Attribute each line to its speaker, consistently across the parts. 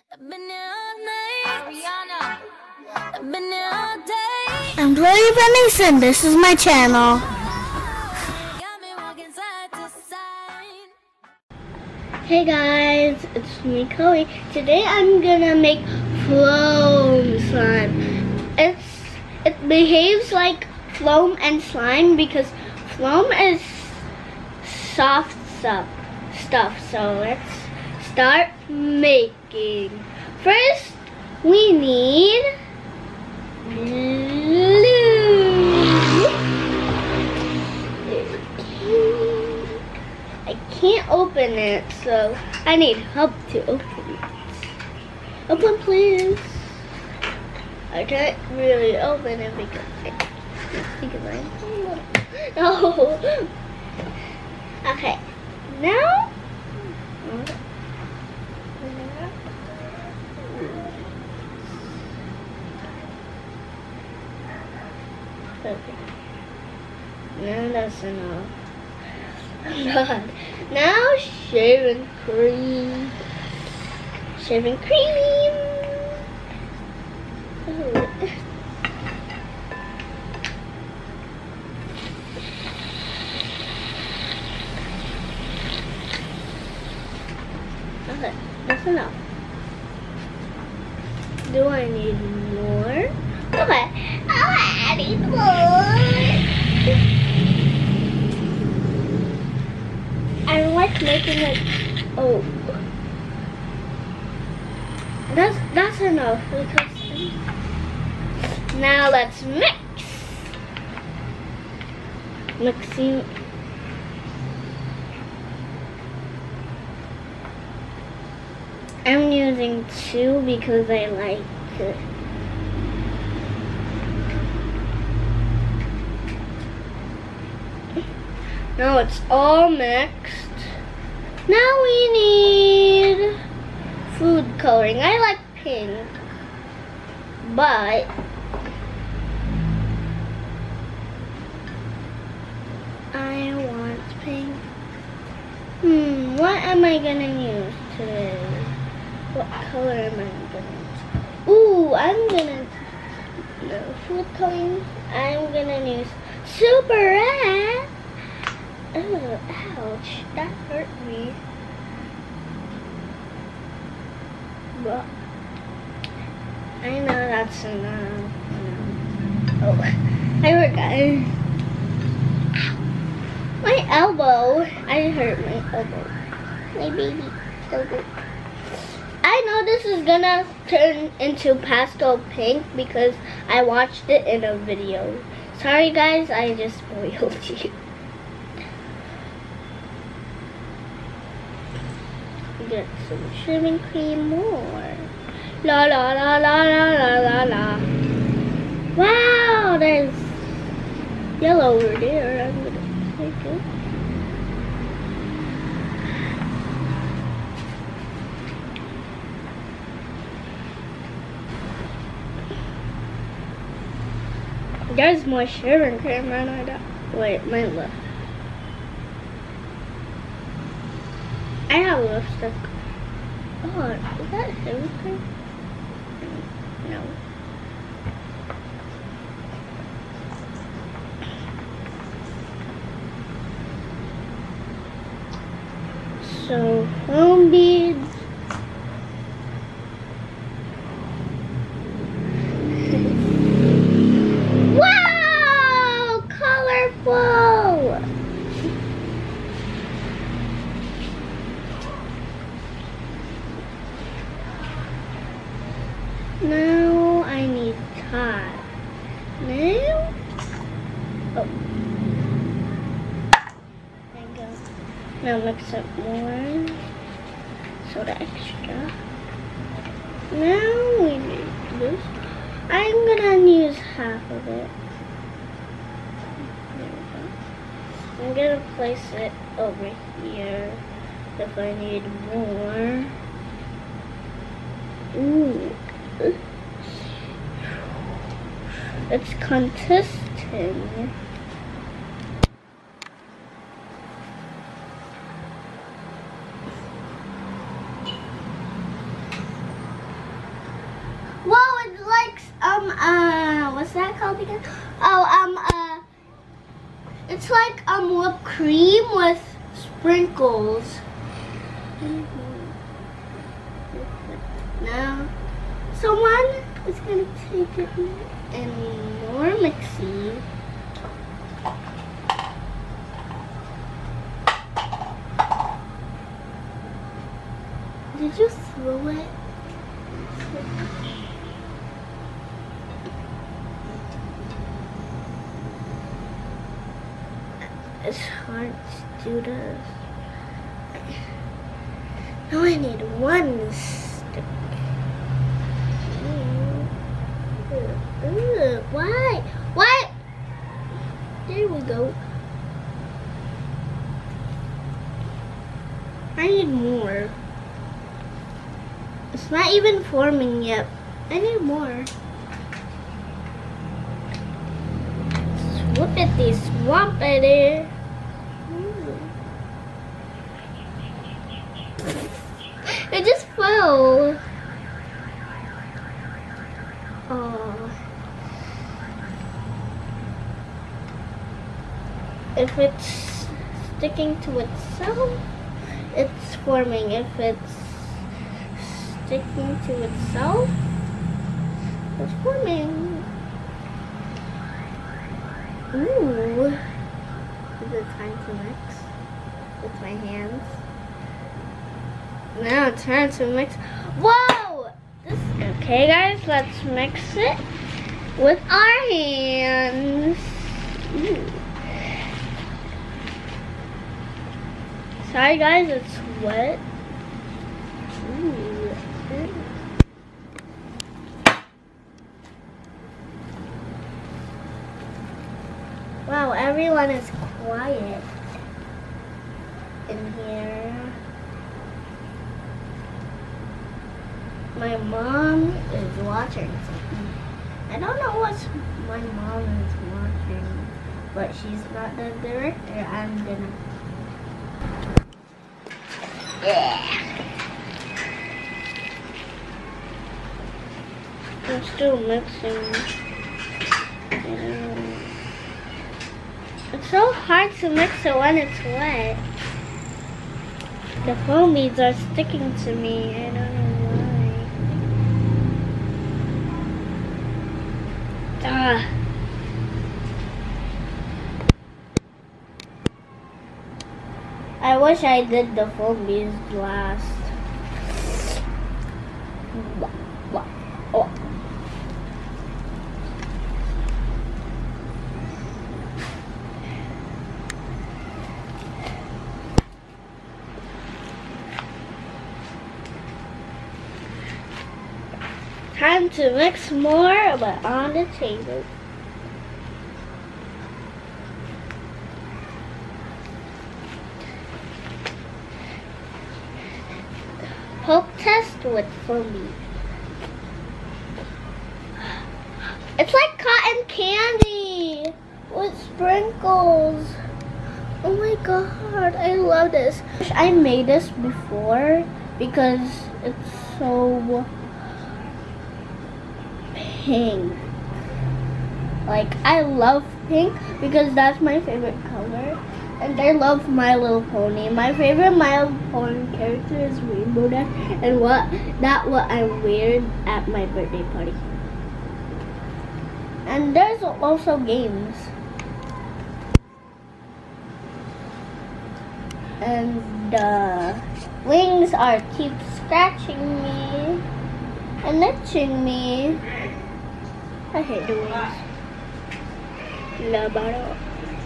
Speaker 1: I'm Gloria Van, this is my channel. Hey guys, it's me, Chloe. Today I'm gonna make foam slime. It behaves like foam and slime because foam is soft stuff. So let's start making. First, we need glue. I can't open it, so I need help to open it. Open, please. I can't really open it because I no. Okay, now. Okay. No, that's enough. God. Now shaving cream. Shaving cream. Oh. Okay, that's enough. Do I need more? Okay. I need more. I like making it. Oh, that's enough because now let's mix. Mixing. I'm using 2 because I like it. Now it's all mixed. Now we need food coloring. I like pink, but I want pink. What am I gonna use today? What color am I gonna use? Ooh, I'm gonna food coloring. I'm gonna use super red. Oh, ouch, that hurt me. But I know that's enough. Oh, I forgot. My elbow. I hurt my elbow. My baby elbow. I know this is gonna turn into pastel pink because I watched it in a video. Sorry guys, I just spoiled you. Get some shaving cream more. La la la la la la la la. Wow, there's yellow over there. I'm gonna take it. There's more shaving cream right now. Wait, my lip. I have lipstick. Oh, is that shaving cream? No. So, foam beads. Wow! Colorful! Now I need tie. Now, oh, there you go. Now mix up more, soda extra. Now we need this. I'm gonna use half of it. There we go. I'm gonna place it over here if I need more. Ooh. It's consistent. what's that called again? Oh, it's like whipped cream with sprinkles. Now, someone is gonna take it and more mixy. Did you throw it? It's hard to do this. Now I need one stick. Why? Why? There we go. I need more. It's not even forming yet. I need more. Swoopity swampity. It just fell. Oh. If it's sticking to itself, it's forming. If it's sticking to itself, it's forming. Ooh. Is it time to mix with my hands? Now it's time to mix. Whoa! Okay, guys, let's mix it with our hands. Ooh. Sorry, guys, it's wet. Ooh. Wow, everyone is quiet in here. My mom is watching something. I don't know what my mom is watching, but she's not the director. I'm gonna. Yeah. I'm still mixing. It's so hard to mix it when it's wet. The foam beads are sticking to me. I don't know why. I wish I did the foam beads last. Oh. Time to mix more, but on the table. Poke test with foam beads. It's like cotton candy with sprinkles. Oh my god, I love this. I made this before because it's so pink. Like, I love pink because that's my favorite color. And I love My Little Pony. My favorite My Little Pony character is Rainbow Dash, and what I wear at my birthday party. And there's also games. And the wings are keep scratching me and itching me. I hate the wings. Labaro.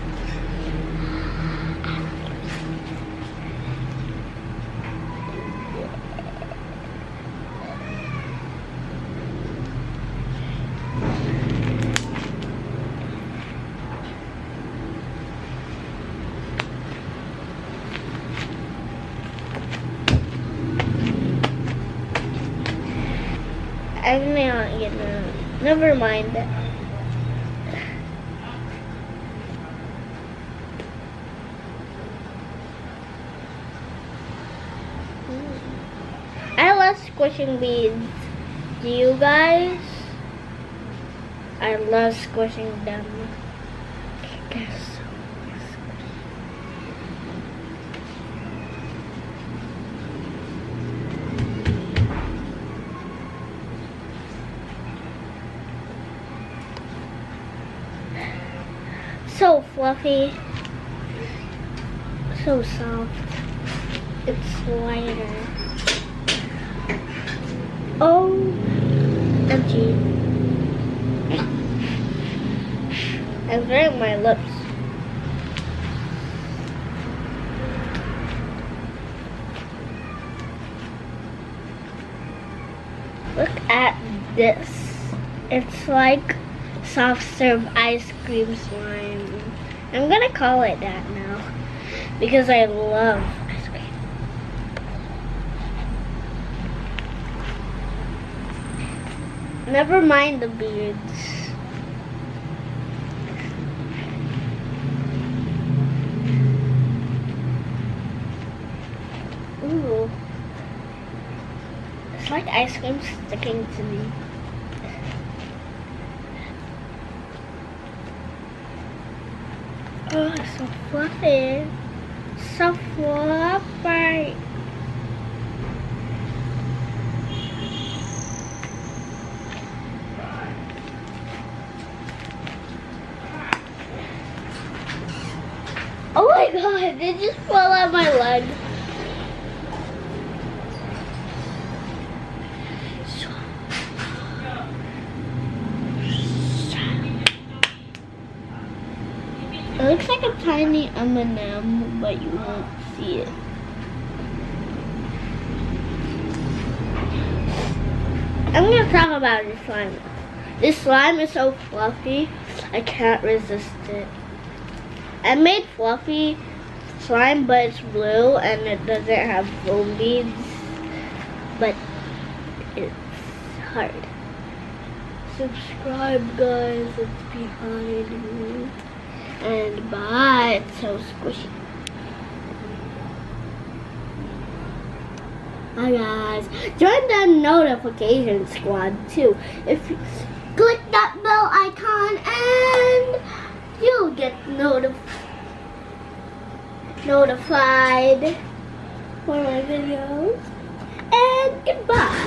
Speaker 1: I'm not gonna. Never mind. I love squishing beads. Do you guys? I love squishing them. They're so squishy. So fluffy. So soft. It's lighter. Oh, empty. I'm burning my lips. Look at this. It's like soft serve ice cream slime. I'm gonna call it that now because I love ice cream. Never mind the beads. Ooh. It's like ice cream sticking to me. Oh, it's so fluffy. So fluffy. Oh my god, it just fell out my leg. It looks like a tiny M&M, but you won't see it. I'm gonna talk about this slime. This slime is so fluffy, I can't resist it. I made fluffy slime, but it's blue and it doesn't have foam beads, but it's hard. Subscribe, guys, it's behind me. And bye, it's so squishy. Bye guys. Join the notification squad too. If you click that bell icon and you'll get notified for my videos. And goodbye.